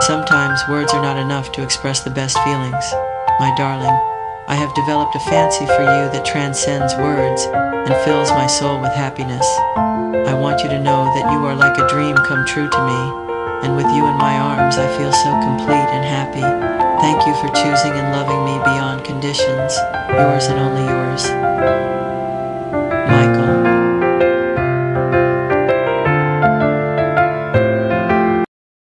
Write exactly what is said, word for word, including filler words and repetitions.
Sometimes words are not enough to express the best feelings. My darling, I have developed a fancy for you that transcends words and fills my soul with happiness. I want you to know that you are like a dream come true to me, and with you in my arms I feel so complete and happy. Thank you for choosing and loving me beyond conditions. Yours and only yours.